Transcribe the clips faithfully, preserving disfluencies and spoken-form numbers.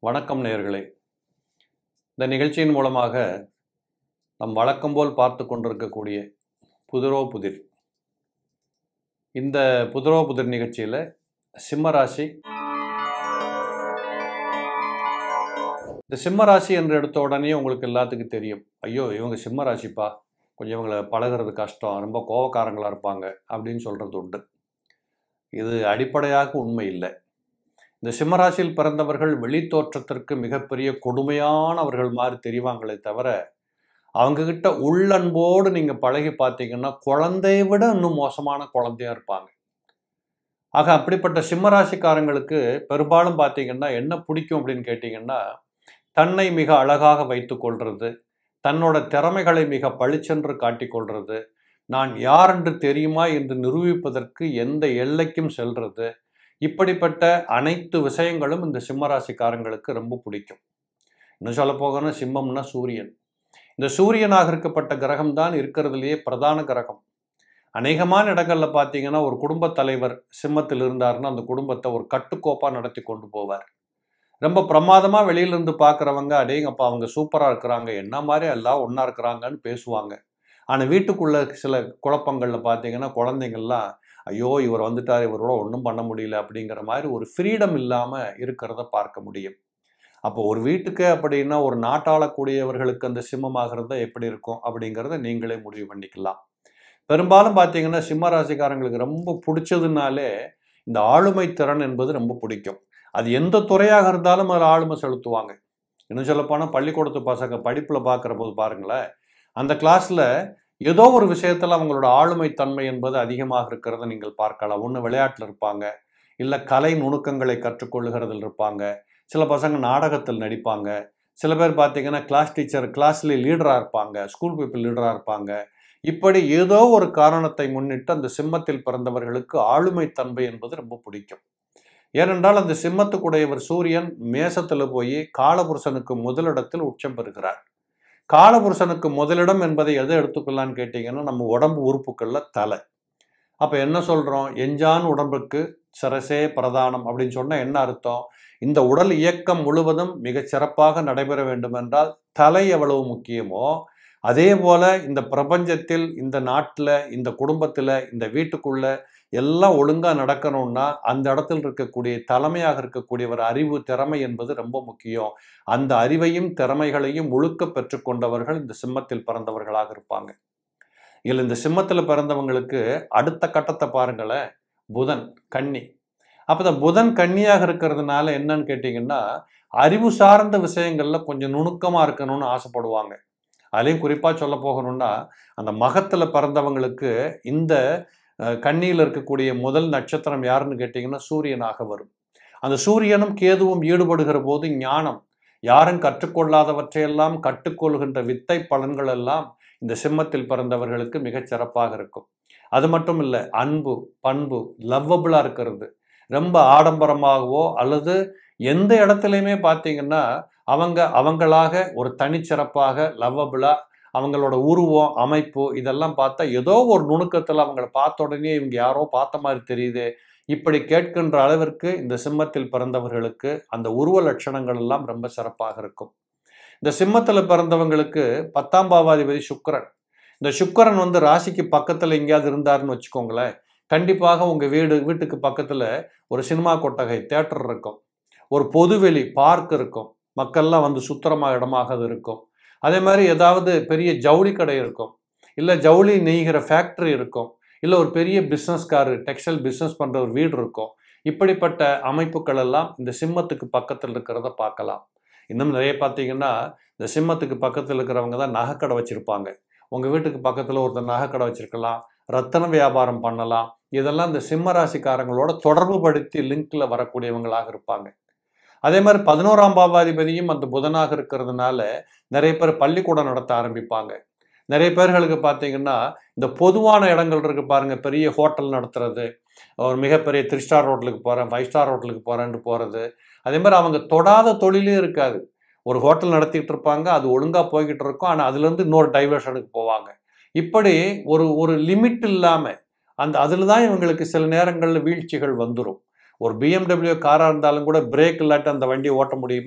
வணக்கம் நேயர்களே. இந்த நிகழ்ச்சியின் மூலமாக நம் வழக்கம் போல் பார்த்து கொண்டிருக்கக்கூடிய புதிரோ புதிர் இந்த புதிரோ புதிர் நிகழ்ச்சியில் சிம்ம ராசி, இந்த சிம்ம ராசி என்று எடுத்த உடனே உங்களுக்கு எல்லாத்துக்கும் தெரியும், ஐயோ இவங்க சிம்ம ராசிப்பா, கொஞ்சம் இவங்களை பழகிறது கஷ்டம், ரொம்ப கோபக்காரங்களாக இருப்பாங்க அப்படின்னு சொல்கிறது உண்டு. இது அடிப்படையாக உண்மை இல்லை. இந்த சிம்மராசியில் பிறந்தவர்கள் வெளித்தோற்றத்திற்கு மிகப்பெரிய கொடுமையானவர்கள் மாதிரி தெரிவாங்களே தவிர, அவங்கக்கிட்ட உள்ளன்போடு நீங்கள் பழகி பார்த்தீங்கன்னா குழந்தையை விட இன்னும் மோசமான குழந்தையாக இருப்பாங்க. ஆக அப்படிப்பட்ட சிம்மராசிக்காரங்களுக்கு பெரும்பாலும் பார்த்தீங்கன்னா என்ன பிடிக்கும் அப்படின்னு கேட்டிங்கன்னா, தன்னை மிக அழகாக வைத்து கொள்வது, தன்னோட திறமைகளை மிக பளிச்சென்று காட்டிக்கொள்வது, நான் யார் என்று தெரியுமா என்று நிரூபிப்பதற்கு எந்த எல்லைக்கும் செல்வது, இப்படிப்பட்ட அனைத்து விஷயங்களும் இந்த சிம்மராசிக்காரங்களுக்கு ரொம்ப பிடிக்கும். இன்னும் சொல்ல போகணும், சிம்மம்னா சூரியன். இந்த சூரியனாக இருக்கப்பட்ட கிரகம் தான் இருக்கிறதுலையே பிரதான கிரகம். அநேகமான இடங்களில் பார்த்தீங்கன்னா ஒரு குடும்ப தலைவர் சிம்மத்தில் இருந்தாருன்னா அந்த குடும்பத்தை ஒரு கட்டுக்கோப்பாக நடத்தி கொண்டு போவார். ரொம்ப பிரமாதமாக வெளியிலிருந்து பார்க்குறவங்க அடேங்கப்பா அவங்க சூப்பராக இருக்கிறாங்க, என்ன மாதிரி எல்லாம் ஒன்றா இருக்கிறாங்கன்னு பேசுவாங்க. ஆனால் வீட்டுக்குள்ளே சில குழப்பங்களில் பார்த்தீங்கன்னா குழந்தைங்கள்லாம் ஐயோ இவர் வந்துட்டார், இவரோட ஒன்றும் பண்ண முடியல அப்படிங்கிற மாதிரி ஒரு ஃப்ரீடம் இல்லாமல் இருக்கிறத பார்க்க முடியும். அப்போ ஒரு வீட்டுக்கு அப்படின்னா ஒரு நாட்டாளக்கூடியவர்களுக்கு அந்த சிம்மமாகிறத எப்படி இருக்கும் அப்படிங்கிறத நீங்களே முடிவு பண்ணிக்கலாம். பெரும்பாலும் பார்த்தீங்கன்னா சிம்ம ராசிக்காரங்களுக்கு ரொம்ப பிடிச்சதுனாலே இந்த ஆளுமை திறன் என்பது ரொம்ப பிடிக்கும். அது எந்த துறையாக இருந்தாலும் அதில் ஆளுமை செலுத்துவாங்க. இன்னும் சொல்லப்போனால் பள்ளிக்கூடத்து பசங்க படிப்பில் பார்க்குற போது பாருங்களேன், அந்த கிளாஸில் ஏதோ ஒரு விஷயத்தில் அவங்களோட ஆளுமை தன்மை என்பது அதிகமாக இருக்கிறத நீங்கள் பார்க்கலாம். ஒன்று விளையாட்டில் இருப்பாங்க, இல்லை கலை நுணுக்கங்களை கற்றுக்கொள்ளுகிறதில் இருப்பாங்க, சில பசங்க நாடகத்தில் நடிப்பாங்க, சில பேர் பார்த்தீங்கன்னா கிளாஸ் டீச்சர் கிளாஸ்ல லீடராக இருப்பாங்க, ஸ்கூல் பீப்புள் லீடராக இருப்பாங்க. இப்படி ஏதோ ஒரு காரணத்தை முன்னிட்டு அந்த சிம்மத்தில் பிறந்தவர்களுக்கு ஆளுமை தன்மை என்பது ரொம்ப பிடிக்கும். ஏனென்றால் அந்த சிம்மத்துக்குடையவர் சூரியன் மேசத்தில் போய் காலபுருஷனுக்கு முதலிடத்தில் உச்சம் பெறுகிறார். காலபுருஷனுக்கு முதலிடம் என்பதை எதை எடுத்துக்கொள்ளான்னு கேட்டிங்கன்னா நம்ம உடம்பு உறுப்புகளில் தலை. அப்போ என்ன சொல்கிறோம், எஞ்சான் உடம்புக்கு சிரசே பிரதானம் அப்படின்னு சொன்னால் என்ன அர்த்தம், இந்த உடல் இயக்கம் முழுவதும் மிகச் சிறப்பாக நடைபெற வேண்டும் என்றால் தலை எவ்வளவு முக்கியமோ அதே போல் இந்த பிரபஞ்சத்தில், இந்த நாட்டில், இந்த குடும்பத்தில், இந்த வீட்டுக்குள்ளே எல்லாம் ஒழுங்காக நடக்கணும்னா அந்த இடத்துல இருக்கக்கூடிய தலைமையாக இருக்கக்கூடியவர் அறிவு திறமை என்பது ரொம்ப முக்கியம். அந்த அறிவையும் திறமைகளையும் முழுக்க பெற்றுக்கொண்டவர்கள் இந்த சிம்மத்தில் பிறந்தவர்களாக இருப்பாங்க. இதில் இந்த சிம்மத்தில் பிறந்தவங்களுக்கு அடுத்த கட்டத்தை பாருங்களேன், புதன் கன்னி. அப்போ இந்த புதன் கன்னியாக இருக்கிறதுனால என்னன்னு கேட்டிங்கன்னா அறிவு சார்ந்த விஷயங்களில் கொஞ்சம் நுணுக்கமாக இருக்கணும்னு ஆசைப்படுவாங்க. அதுலேயும் குறிப்பாக சொல்ல போகணும்னா அந்த மகத்தில் பிறந்தவங்களுக்கு இந்த கன்னியில் இருக்கக்கூடிய முதல் நட்சத்திரம் யாருன்னு கேட்டிங்கன்னா சூரியனாக வரும். அந்த சூரியனும் கேதுவும் ஈடுபடுகிற போது ஞானம், யாரும் கற்றுக்கொள்ளாதவற்றையெல்லாம் கற்றுக்கொள்கின்ற வித்தை பலன்கள் எல்லாம் இந்த சிம்மத்தில் பிறந்தவர்களுக்கு மிகச் சிறப்பாக இருக்கும். அது மட்டும் இல்லை, அன்பு பண்பு லவ்வபுளாக இருக்கிறது, ரொம்ப ஆடம்பரமாகவோ அல்லது எந்த இடத்துலையுமே பார்த்தீங்கன்னா அவங்க அவங்களாக ஒரு தனிச்சிறப்பாக லவ்வபுளாக அவங்களோட உருவம் அமைப்பு இதெல்லாம் பார்த்தா ஏதோ ஒரு நுணுக்கத்தில் அவங்கள பார்த்த உடனே இவங்க யாரோ பார்த்த மாதிரி தெரியுது, இப்படி கேட்கின்ற அளவிற்கு இந்த சிம்மத்தில் பிறந்தவர்களுக்கு அந்த உருவ லட்சணங்கள் எல்லாம் ரொம்ப சிறப்பாக இருக்கும். இந்த சிம்மத்தில் பிறந்தவங்களுக்கு பத்தாம் பாவாதிபதி சுக்கிரன். இந்த சுக்கிரன் வந்து ராசிக்கு பக்கத்தில் எங்கேயாவது இருந்தாருன்னு வச்சுக்கோங்களேன், கண்டிப்பாக உங்கள் வீடு வீட்டுக்கு பக்கத்தில் ஒரு சினிமா கொட்டகை தியேட்டர் இருக்கும், ஒரு பொதுவெளி பார்க் இருக்கும், மக்கள்லாம் வந்து சுத்தரமாக இடமாக அது இருக்கும். அதே மாதிரி ஏதாவது பெரிய ஜவுளி கடை இருக்கும், இல்லை ஜவுளி நெய்கிற ஃபேக்ட்ரி இருக்கும், இல்லை ஒரு பெரிய பிஸ்னஸ்காரு டெக்ஸ்டைல் பிஸ்னஸ் பண்ணுற ஒரு வீடு இருக்கும். இப்படிப்பட்ட அமைப்புகள் எல்லாம் இந்த சிம்மத்துக்கு பக்கத்தில் இருக்கிறத பார்க்கலாம். இன்னும் நிறைய பார்த்தீங்கன்னா இந்த சிம்மத்துக்கு பக்கத்தில் இருக்கிறவங்க தான் நகைக்கடை வச்சுருப்பாங்க. உங்கள் வீட்டுக்கு பக்கத்தில் ஒருத்தர் நகைக்கடை வச்சுருக்கலாம், ரத்தன வியாபாரம் பண்ணலாம். இதெல்லாம் இந்த சிம்ம ராசிக்காரங்களோட தொடர்பு படுத்தி லிங்கில் வரக்கூடியவங்களாக இருப்பாங்க. அதே மாதிரி பதினோராம் பாவாதிபதியும் அந்த புதனாக இருக்கிறதுனால நிறைய பேர் பள்ளிக்கூடம் நடத்த ஆரம்பிப்பாங்க. நிறைய பேர்களுக்கு பார்த்தீங்கன்னா இந்த பொதுவான இடங்கள் இருக்கு பாருங்க, பெரிய ஹோட்டல் நடத்துறது, ஒரு மிகப்பெரிய த்ரீ ஸ்டார் ஹோட்டலுக்கு போகிறேன், ஃபைவ் ஸ்டார் ஹோட்டலுக்கு போகிறேன்ட்டு போகிறது. அதே மாதிரி அவங்க தொடாத தொழிலே இருக்காது. ஒரு ஹோட்டல் நடத்திட்டு இருப்பாங்க, அது ஒழுங்காக போய்கிட்டு இருக்கும், ஆனால் அதுலேருந்து இன்னொரு டைவர்ஷனுக்கு போவாங்க. இப்படி ஒரு ஒரு லிமிட் இல்லாமல் அந்த அதில் தான் இவங்களுக்கு சில நேரங்களில் வீழ்ச்சிகள் வந்துடும். ஒரு பிஎம்டபிள்யூ காராக இருந்தாலும் கூட பிரேக் இல்லாட்டி அந்த வண்டியை ஓட்ட முடியுமா?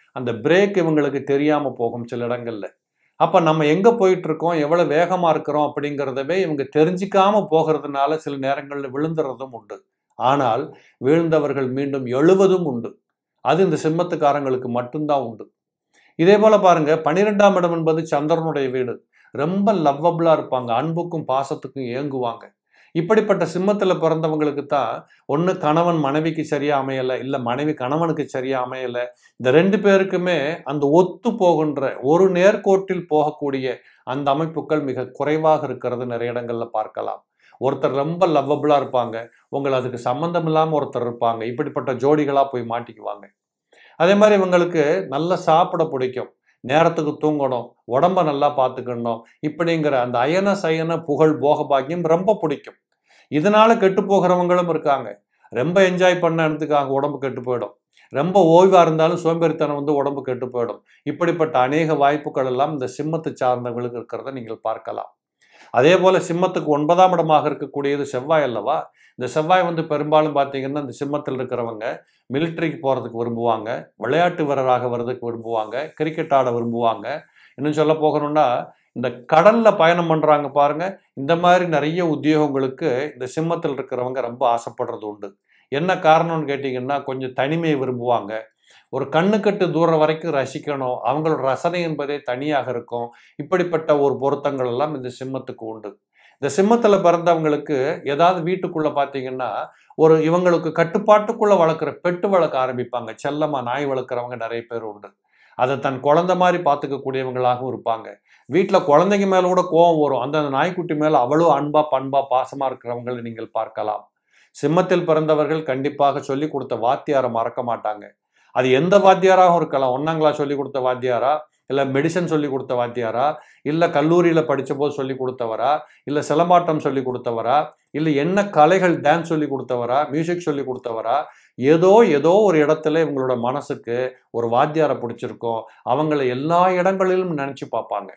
அந்த பிரேக் இவங்களுக்கு தெரியாமல் போகும் சில இடங்கள்ல. அப்போ நம்ம எங்கே போயிட்டு இருக்கோம், எவ்வளோ வேகமாக இருக்கிறோம் அப்படிங்கிறதவே இவங்க தெரிஞ்சிக்காம போகிறதுனால சில நேரங்களில் விழுந்துறதும் உண்டு. ஆனால் வீழ்ந்தவர்கள் மீண்டும் எழுவதும் உண்டு. அது இந்த சிம்மத்துக்காரங்களுக்கு மட்டும்தான் உண்டு. இதே போல பாருங்க, பன்னிரெண்டாம் இடம் என்பது சந்திரனுடைய வீடு. ரொம்ப லவ்வபிளா இருப்பாங்க, அன்புக்கும் பாசத்துக்கும் ஏங்குவாங்க. இப்படிப்பட்ட சிம்மத்துல பிறந்தவங்களுக்கு தான் ஒன்று கணவன் மனைவிக்கு சரியா அமையலை, இல்லை மனைவி கணவனுக்கு சரியா அமையலை. இந்த ரெண்டு பேருக்குமே அந்த ஒத்து போகின்ற ஒரு நேர்கோட்டில் போகக்கூடிய அந்த அமைப்புகள் மிக குறைவாக இருக்கிறது நிறைய இடங்கள்ல பார்க்கலாம். ஒருத்தர் ரொம்ப லவ்வபிளா இருப்பாங்க, உங்களை அதுக்கு சம்பந்தம் இல்லாமல் ஒருத்தர் இருப்பாங்க. இப்படிப்பட்ட ஜோடிகளா போய் மாட்டிக்குவாங்க. அதே மாதிரி இவங்களுக்கு நல்லா சாப்பிட பிடிக்கும், நேரத்துக்கு தூங்கணும், உடம்ப நல்லா பார்த்துக்கணும், இப்படிங்கிற அந்த அயன சயன புகழ் போக பாக்கியம் ரொம்ப பிடிக்கும். இதனால கெட்டு போகிறவங்களும் இருக்காங்க. ரொம்ப என்ஜாய் பண்ண இடத்துக்காக உடம்பு கெட்டு போயிடும். ரொம்ப ஓய்வாக இருந்தாலும் சோம்பேறித்தனம் வந்து உடம்பு கெட்டு போயிடும். இப்படிப்பட்ட அநேக வாய்ப்புகள் எல்லாம் இந்த சிம்மத்தை சார்ந்தவர்களுக்கு இருக்கிறத நீங்கள் பார்க்கலாம். அதே போல சிம்மத்துக்கு ஒன்பதாம் இடமாக இருக்கக்கூடியது செவ்வாய் அல்லவா. இந்த செவ்வாய் வந்து பெரும்பாலும் பார்த்தீங்கன்னா இந்த சிம்மத்தில் இருக்கிறவங்க மிலிட்ரிக்கு போகிறதுக்கு விரும்புவாங்க, விளையாட்டு வீரராக வர்றதுக்கு விரும்புவாங்க, கிரிக்கெட் ஆட விரும்புவாங்க. இன்னும் சொல்ல போகணும்னா இந்த கடலில் பயணம் பண்ணுறாங்க பாருங்க, இந்த மாதிரி நிறைய உத்தியோகங்களுக்கு இந்த சிம்மத்தில் இருக்கிறவங்க ரொம்ப ஆசைப்படுறது உண்டு. என்ன காரணம்னு கேட்டிங்கன்னா, கொஞ்சம் தனிமையை விரும்புவாங்க. ஒரு கண்ணுக்கட்டு தூரம் வரைக்கும் ரசிக்கணும், அவங்களோட ரசனை என்பதே தனியாக இருக்கும். இப்படிப்பட்ட ஒரு பொருத்தங்கள் எல்லாம் இந்த சிம்மத்துக்கு உண்டு. இந்த சிம்மத்தில் பிறந்தவங்களுக்கு ஏதாவது வீட்டுக்குள்ளே பார்த்தீங்கன்னா ஒரு இவங்களுக்கு கட்டுப்பாட்டுக்குள்ளே வளர்க்குற பெட்டு வளர்க்க ஆரம்பிப்பாங்க. செல்லமாக நாய் வளர்க்குறவங்க நிறைய பேர் உண்டு. அதை தன் குழந்தை மாதிரி பார்த்துக்கக்கூடியவங்களாகவும் இருப்பாங்க. வீட்டில் குழந்தைங்க மேலே கூட கோபம் வரும், அந்த நாய்க்குட்டி மேலே அவ்வளோ அன்பா பண்பா பாசமாக இருக்கிறவங்களை நீங்கள் பார்க்கலாம். சிம்மத்தில் பிறந்தவர்கள் கண்டிப்பாக சொல்லி கொடுத்த வாத்தியாரை மறக்க மாட்டாங்க. அது எந்த வாத்தியாராகவும் இருக்கலாம். ஒன்னாம் கிளாஸ் சொல்லி கொடுத்த வாத்தியாரா, இல்லை மெடிசன் சொல்லி கொடுத்த வாத்தியாரா, இல்லை கல்லூரியில் படித்த போது சொல்லி கொடுத்தவரா, இல்லை சிலம்பாட்டம் சொல்லி கொடுத்தவரா, இல்லை என்ன கலைகள் டான்ஸ் சொல்லி கொடுத்தவரா, மியூசிக் சொல்லி கொடுத்தவரா, ஏதோ ஏதோ ஒரு இடத்துல இவங்களோட மனசுக்கு ஒரு வாத்தியாரை பிடிச்சிருக்கோம். அவங்கள எல்லா இடங்களிலும் நினச்சி பார்ப்பாங்க.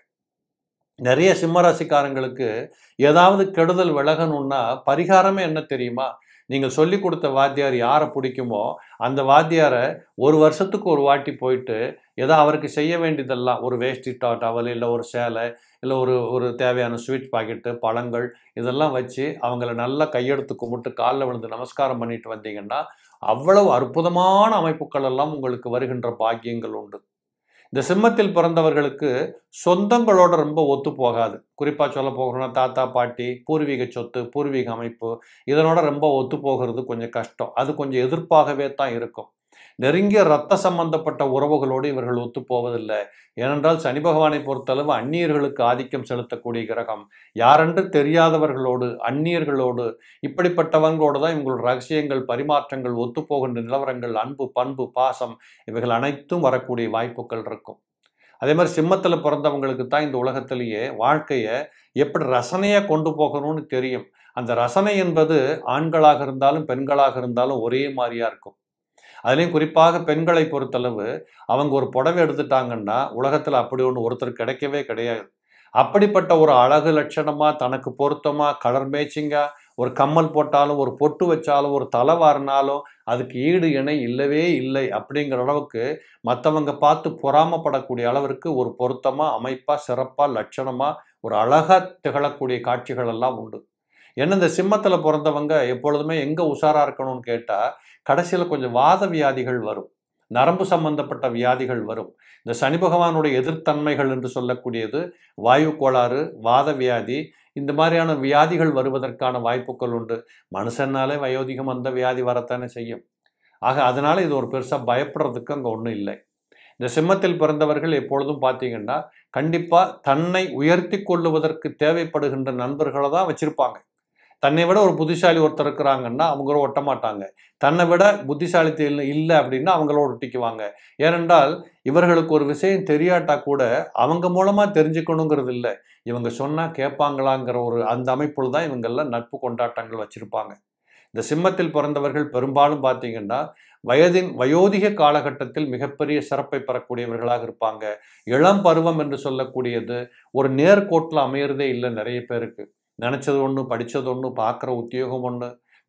நிறைய சிம்மராசிக்காரங்களுக்கு ஏதாவது கெடுதல் விலகணும்னா பரிகாரமே என்ன தெரியுமா? நீங்கள் சொல்லி கொடுத்த வாத்தியார் யாரை பிடிக்குமோ அந்த வாத்தியாரை ஒரு வருஷத்துக்கு ஒரு வாட்டி போயிட்டு ஏதோ அவருக்கு செய்ய வேண்டியதெல்லாம், ஒரு வேஷ்டி டவல், இல்லை ஒரு சேலை, இல்லை ஒரு ஒரு தேவையான ஸ்வீட் பாக்கெட்டு, பழங்கள், இதெல்லாம் வச்சு அவங்கள நல்லா கையெடுத்து கும்பிட்டு காலில் விழுந்து நமஸ்காரம் பண்ணிட்டு வந்தீங்கன்னா அவ்வளவு அற்புதமான அமைப்புகள் எல்லாம் உங்களுக்கு வருகின்ற பாக்கியங்கள் உண்டு. இந்த சிம்மத்தில் பிறந்தவர்களுக்கு சொந்தங்களோட ரொம்ப ஒத்து போகாது. குறிப்பாக சொல்ல போகணும்னா தாத்தா பாட்டி, பூர்வீக சொத்து, பூர்வீக அமைப்பு, இதனோட ரொம்ப ஒத்து போகிறது கொஞ்சம் கஷ்டம். அது கொஞ்சம் எதிர்ப்பாகவே தான் இருக்கும். நெருங்கிய இரத்த சம்பந்தப்பட்ட உறவுகளோடு இவர்கள் ஒத்து போவதில்லை. ஏனென்றால் சனி பகவானை பொறுத்தளவு அந்நியர்களுக்கு ஆதிக்கம் செலுத்தக்கூடிய கிரகம். யாரென்று தெரியாதவர்களோடு, அந்நியர்களோடு, இப்படிப்பட்டவங்களோடு தான் இவங்களோட ரகசியங்கள், பரிமாற்றங்கள், ஒத்துப்போகின்ற நிலவரங்கள், அன்பு, பண்பு, பாசம், இவைகள் அனைத்தும் வரக்கூடிய வாய்ப்புகள் இருக்கும். அதே மாதிரி சிம்மத்தில் பிறந்தவங்களுக்கு தான் இந்த உலகத்திலேயே வாழ்க்கையை எப்படி ரசனையாக கொண்டு போகணும்னு தெரியும். அந்த ரசனை என்பது ஆண்களாக இருந்தாலும் பெண்களாக இருந்தாலும் ஒரே மாதிரியா இருக்கும். அதுலேயும் குறிப்பாக பெண்களை பொறுத்தளவு அவங்க ஒரு புடவை எடுத்துட்டாங்கன்னா உலகத்தில் அப்படி ஒன்று ஒருத்தர் கிடைக்கவே கிடையாது. அப்படிப்பட்ட ஒரு அழகு லட்சணமாக, தனக்கு பொருத்தமாக, கலர் மேட்சிங்காக ஒரு கம்மல் போட்டாலும், ஒரு பொட்டு வச்சாலும், ஒரு தலை வாரினாலும் அதுக்கு ஈடு இணை இல்லவே இல்லை அப்படிங்கிற அளவுக்கு மற்றவங்க பார்த்து பொறாமப்படக்கூடிய அளவிற்கு ஒரு பொருத்தமாக, அமைப்பாக, சிறப்பாக, லட்சணமாக ஒரு அழகாக திகழக்கூடிய காட்சிகள் எல்லாம் உண்டு. ஏன்னா இந்த சிம்மத்தில் பிறந்தவங்க எப்பொழுதுமே எங்கே உஷாராக இருக்கணும்னு கேட்டால் கடைசியில் கொஞ்சம் வாத வியாதிகள் வரும், நரம்பு சம்பந்தப்பட்ட வியாதிகள் வரும். இந்த சனி பகவானுடைய எதிர்த்தன்மைகள் என்று சொல்லக்கூடியது வாயு கோளாறு, வாத வியாதி, இந்த மாதிரியான வியாதிகள் வருவதற்கான வாய்ப்புகள் உண்டு. மனுஷனாலே வயோதிகம் அந்த வியாதி வரத்தானே செய்யும். ஆக அதனால இது ஒரு பெருசாக பயப்படுறதுக்கு அங்கே ஒன்றும் இல்லை. இந்த சிம்மத்தில் பிறந்தவர்கள் எப்பொழுதும் பார்த்தீங்கன்னா கண்டிப்பாக தன்னை உயர்த்தி கொள்ளுவதற்கு தேவைப்படுகின்ற நண்பர்களை தான் வச்சுருப்பாங்க. தன்னை விட ஒரு புத்திசாலி ஒருத்தர் இருக்கிறாங்கன்னா அவங்கள ஒட்ட மாட்டாங்க. தன்னை விட புத்திசாலித்தனம் இல்லை அப்படின்னா அவங்களோட ஒட்டிக்குவாங்க. ஏனென்றால் இவர்களுக்கு ஒரு விஷயம் தெரியாட்டா கூட அவங்க மூலமாக தெரிஞ்சுக்கணுங்கிறது இல்லை, இவங்க சொன்னால் கேட்பாங்களாங்கிற ஒரு அந்த அமைப்பில் தான் இவங்கெல்லாம் நட்பு கொண்டாட்டங்கள் வச்சுருப்பாங்க. இந்த சிம்மத்தில் பிறந்தவர்கள் பெரும்பாலும் பார்த்தீங்கன்னா வயதின் வயோதிக காலகட்டத்தில் மிகப்பெரிய சிறப்பை பெறக்கூடியவர்களாக இருப்பாங்க. இளம் பருவம் என்று சொல்லக்கூடியது ஒரு நேர்கோட்டில் அமையிறதே இல்லை. நிறைய பேருக்கு நினச்சது ஒன்று, படித்தது ஒன்று, பார்க்குற உத்தியோகம் ஒன்று,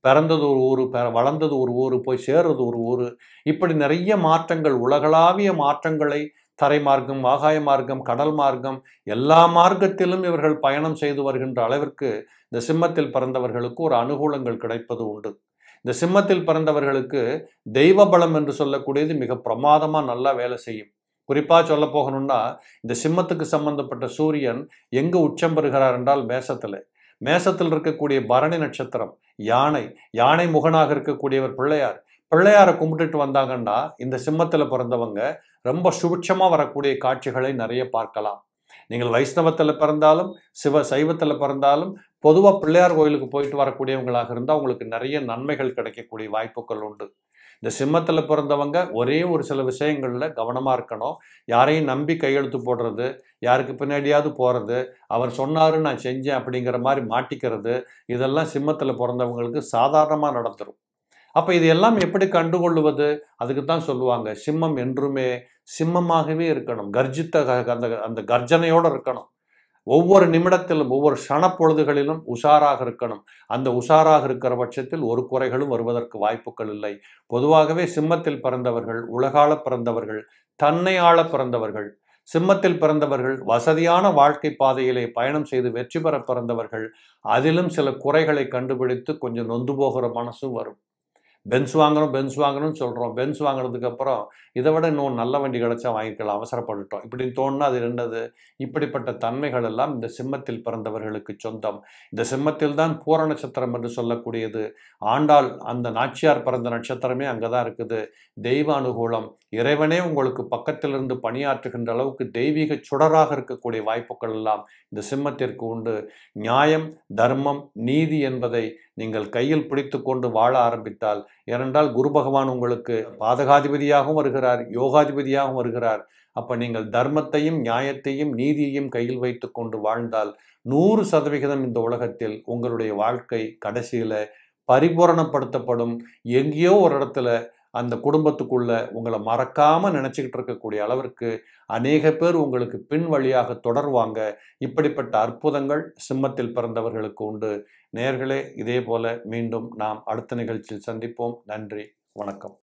பிறந்தது ஒரு ஊர், வளர்ந்தது ஒரு ஊர், போய் சேர்றது ஒரு ஊர், இப்படி நிறைய மாற்றங்கள், உலகளாவிய மாற்றங்களை தரை மார்க்கம், ஆகாய மார்க்கம், கடல் மார்க்கம், எல்லா மார்க்கத்திலும் இவர்கள் பயணம் செய்து வருகின்ற அளவிற்கு இந்த சிம்மத்தில் பிறந்தவர்களுக்கு ஒரு அனுகூலங்கள் கிடைப்பது உண்டு. இந்த சிம்மத்தில் பிறந்தவர்களுக்கு தெய்வ பலம் என்று சொல்லக்கூடியது மிக பிரமாதமா நல்லா வேலை செய்யும். குறிப்பா சொல்ல போகணும்னா, இந்த சிம்மத்துக்கு சம்பந்தப்பட்ட சூரியன் எங்கு உச்சம் பெறுகிறார் என்றால் மேசத்துல. மேசத்தில் இருக்கக்கூடிய பரணி நட்சத்திரம், யானை, யானை முகனாக இருக்கக்கூடியவர் பிள்ளையார். பிள்ளையாரை கும்பிட்டுட்டு வந்தாங்கன்னா இந்த சிம்மத்தில் பிறந்தவங்க ரொம்ப சுபிட்சமா வரக்கூடிய காட்சிகளை நிறைய பார்க்கலாம். நீங்கள் வைஷ்ணவத்தில் பிறந்தாலும் சிவ சைவத்தில் பிறந்தாலும் பொதுவாக பிள்ளையார் கோயிலுக்கு போயிட்டு வரக்கூடியவங்களாக இருந்தால் உங்களுக்கு நிறைய நன்மைகள் கிடைக்கக்கூடிய வாய்ப்புகள் உண்டு. இந்த சிம்மத்தில் பிறந்தவங்க ஒரே ஒரு சில விஷயங்களில் கவனமாக இருக்கணும். யாரையும் நம்பி கையெழுத்து போடுறது, யாருக்கு பின்னாடியாவது போகிறது, அவர் சொன்னாரு நான் செஞ்சேன் அப்படிங்கிற மாதிரி மாட்டிக்கிறது, இதெல்லாம் சிம்மத்தில் பிறந்தவங்களுக்கு சாதாரணமாக நடந்துடும். அப்போ இது எல்லாம் எப்படி கண்டுகொள்வது? அதுக்கு தான் சொல்லுவாங்க, சிம்மம் என்றுமே சிம்மமாகவே இருக்கணும், கர்ஜித்த அந்த அந்த கர்ஜனையோடு இருக்கணும். ஒவ்வொரு நிமிடத்திலும் ஒவ்வொரு க்ஷணப்பொழுதுகளிலும் உஷாராக இருக்கணும். அந்த உஷாராக இருக்கிற பட்சத்தில் ஒரு குறைகளும் வருவதற்கு வாய்ப்புகள் இல்லை. பொதுவாகவே சிம்மத்தில் பிறந்தவர்கள் உலகாள பிறந்தவர்கள், தன்னை ஆள பிறந்தவர்கள். சிம்மத்தில் பிறந்தவர்கள் வசதியான வாழ்க்கை பாதையிலே பயணம் செய்து வெற்றி பெற பிறந்தவர்கள். அதிலும் சில குறைகளை கண்டுபிடித்து கொஞ்சம் நொந்து போகிற மனசும் வரும். பென்ஸ் வாங்கணும் பென்ஸ் வாங்கணும்னு சொல்கிறோம். பென்ஸ் வாங்கினதுக்கு அப்புறம் இதை விட இன்னும் நல்ல வண்டி கிடைச்சா வாங்கிக்கலாம், அவசரப்பட்டுட்டோம் இப்படின்னு தோணுனா அது ரெண்டது. இப்படிப்பட்ட தன்மைகள் எல்லாம் இந்த சிம்மத்தில் பிறந்தவர்களுக்கு சொந்தம். இந்த சிம்மத்தில் தான் பூர நட்சத்திரம் என்று சொல்லக்கூடியது. ஆண்டாள் அந்த நாச்சியார் பிறந்த நட்சத்திரமே அங்கே தான் இருக்குது. தெய்வ அனுகூலம், இறைவனே உங்களுக்கு பக்கத்திலிருந்து பணியாற்றுகின்ற அளவுக்கு தெய்வீக சுடராக இருக்கக்கூடிய வாய்ப்புகள் எல்லாம் இந்த சிம்மத்திற்கு உண்டு. நியாயம், தர்மம், நீதி என்பதை நீங்கள் கையில் பிடித்து கொண்டு வாழ ஆரம்பித்தால், ஏனென்றால் குரு பகவான் உங்களுக்கு பாதகாதிபதியாகவும் வருகிறார், யோகாதிபதியாகவும் வருகிறார். அப்ப நீங்கள் தர்மத்தையும் நியாயத்தையும் நீதியையும் கையில் வைத்து கொண்டு வாழ்ந்தால் நூறு சதவிகிதம் இந்த உலகத்தில் உங்களுடைய வாழ்க்கை கடைசியில பரிபூரணப்படுத்தப்படும். எங்கேயோ ஒரு இடத்துல அந்த குடும்பத்துக்குள்ள உங்களை மறக்காம நினைச்சுக்கிட்டு இருக்கக்கூடிய அளவிற்கு அநேக பேர் உங்களுக்கு பின் வழியாக தொடர்வாங்க. இப்படிப்பட்ட அற்புதங்கள் சிம்மத்தில் பிறந்தவர்களுக்கு உண்டு. நேயர்களே, இதே போல மீண்டும் நாம் அடுத்த நிகழ்ச்சியில் சந்திப்போம். நன்றி, வணக்கம்.